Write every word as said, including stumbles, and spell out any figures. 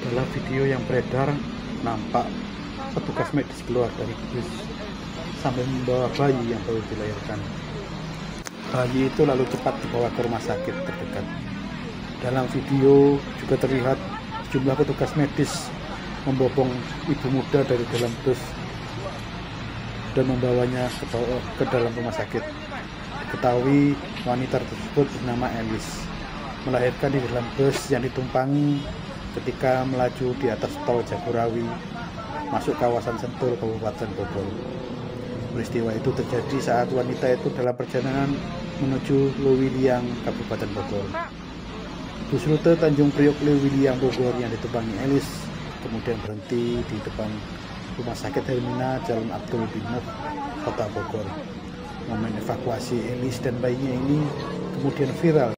Dalam video yang beredar, nampak petugas medis keluar dari bus sambil membawa bayi yang baru dilahirkan. Bayi itu lalu cepat dibawa ke rumah sakit terdekat. Dalam video juga terlihat sejumlah petugas medis membopong ibu muda dari dalam bus dan membawanya ke, ke dalam rumah sakit. Diketahui wanita tersebut bernama Elis, melahirkan di dalam bus yang ditumpangi ketika melaju di atas tol Jagorawi masuk kawasan Sentul, Kabupaten Bogor. Peristiwa itu terjadi saat wanita itu dalam perjalanan menuju Lewiliang, Kabupaten Bogor. Bus rute Tanjung Priok Lewiliang Bogor yang ditumpangi Elis kemudian berhenti di depan Rumah Sakit Hermina Jalan Abdul bin Nur, Kota Bogor. Momen evakuasi Elis dan bayinya ini kemudian viral